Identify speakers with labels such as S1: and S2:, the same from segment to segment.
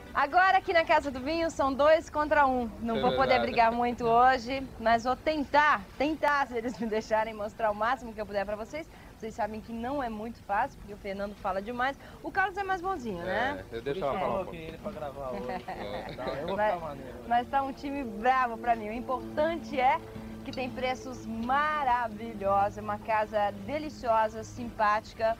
S1: Agora aqui na Casa do Vinho são 2 contra 1. Não vou poder brigar muito hoje, mas vou tentar, se eles me deixarem mostrar o máximo que eu puder pra vocês. Vocês sabem que não é muito fácil, porque o Fernando fala demais. O Carlos é mais bonzinho, né?
S2: Eu deixo ela falar um pouquinho.
S3: Ele pra gravar hoje. Eu vou ficar maneiro.
S1: Mas tá um time bravo pra mim. O importante é que tem preços maravilhosos, é uma casa deliciosa, simpática.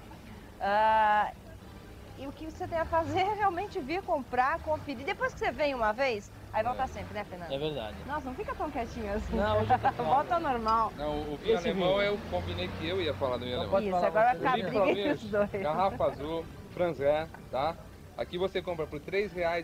S1: E o que você tem a fazer é realmente vir comprar, conferir. Depois que você vem uma vez, aí volta sempre, né, Fernando?
S3: É verdade.
S1: Nossa, não fica tão quietinho assim.
S3: Não, hoje tá
S1: volta ao normal.
S2: Não, o vinho alemão eu combinei que eu ia falar do vinho alemão.
S1: Isso, agora vai ficar briga entre os dois.
S2: Garrafa azul, Franzé, tá? Aqui você compra por R$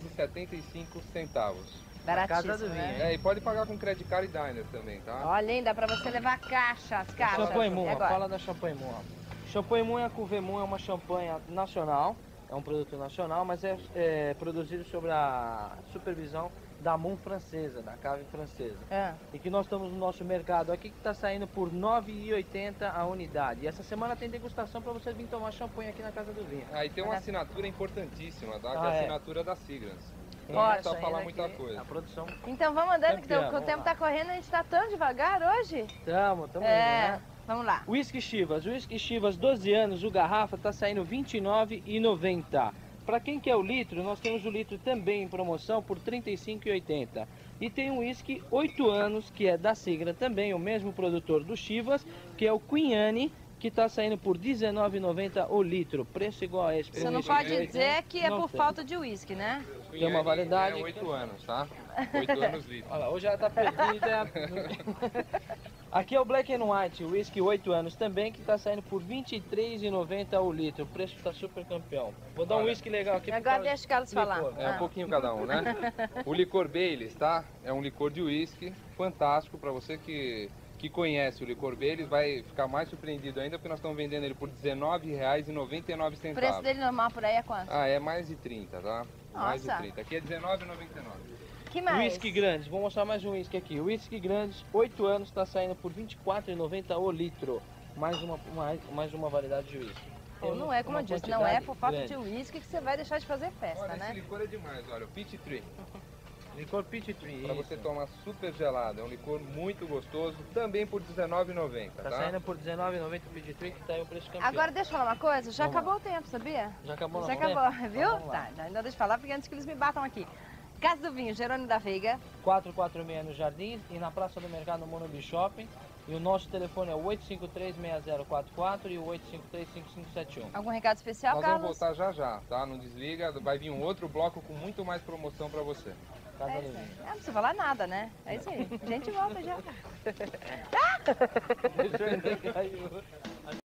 S2: 3,75.
S1: Baratíssimo, né?
S2: E pode pagar com Credit Card e Diner também, tá?
S1: Olha, ainda pra você levar as caixas.
S3: Champanhe Moon,
S1: agora.
S3: fala da Champanhe Moon. Champanhe Moon, a Cuvée Moon é uma champanhe nacional, é um produto nacional, mas é produzido sob a supervisão da Moon francesa, da cave francesa. E que nós estamos no nosso mercado aqui que está saindo por R$ 9,80 a unidade. E essa semana tem degustação para vocês virem tomar champanhe aqui na Casa do Vinho.
S2: E tem uma assinatura importantíssima, tá? Que é a assinatura da Sigrans. Não
S1: Ótimo.
S2: precisa falar muita coisa.
S3: A produção.
S1: Então vamos andando, que o tempo tá correndo, a gente tá tão devagar hoje.
S3: Estamos indo, né?
S1: Vamos lá.
S3: Whisky Chivas, 12 anos, o garrafa tá saindo R$ 29,90. Para quem quer o litro, nós temos o litro também em promoção por R$ 35,80. E tem um whisky 8 anos, que é da Sigra também, o mesmo produtor do Chivas, que é o Queen Anne, que está saindo por R$ 19,90 o litro. Preço igual a esse.
S1: Você não pode dizer que é por falta de uísque, né?
S3: Tem uma variedade.
S2: É 8 anos, tá? 8 anos litro.
S3: Olha lá, hoje já tá perdido. Aqui é o Black and White, o whisky 8 anos também, que está saindo por R$ 23,90 o litro. O preço está super campeão. Vou dar um whisky legal aqui.
S1: Agora deixa o Carlos falar.
S2: É um pouquinho cada um, né? O licor Baileys, tá? É um licor de whisky fantástico para você que conhece o licor Baileys, vai ficar mais surpreendido ainda, porque nós estamos vendendo ele por R$ 19,99.
S1: O preço dele normal por aí é quanto?
S2: É mais de 30, tá?
S1: Nossa.
S2: Mais de 30. Aqui é R$19,99.
S1: Que mais?
S3: Whisky grandes, vou mostrar mais um whisky aqui. O whisky grandes, 8 anos, está saindo por R$ 24,90 o litro. Mais uma variedade de whisky.
S1: Não é como eu disse, não é por falta de whisky que você vai deixar de fazer festa,
S2: olha,
S1: né?
S2: Esse licor é demais, olha, o Peach Tree.
S3: Licor Peach Tree.
S2: Para você tomar super gelado, é um licor muito gostoso, também por R$19,90, tá?
S3: Tá saindo por R$19,90 o Peach Tree, que tá aí o preço campeão.
S1: Agora deixa eu falar uma coisa, já acabou o tempo, sabia?
S3: Já acabou,
S1: Já acabou, viu? Tá, ainda deixa eu falar, porque antes que eles me batam aqui. Casa do Vinho, Jerônimo da Veiga.
S3: 446 no Jardim e na Praça do Mercado no Morumbi Shopping. E o nosso telefone é o 853-6044 e o 853-5571.
S1: Algum recado especial, Carlos?
S2: Nós vamos voltar já, tá? Não desliga, vai vir um outro bloco com muito mais promoção para você.
S1: Não precisa falar nada, né? É isso aí. A gente volta já.
S3: Deixa eu entender.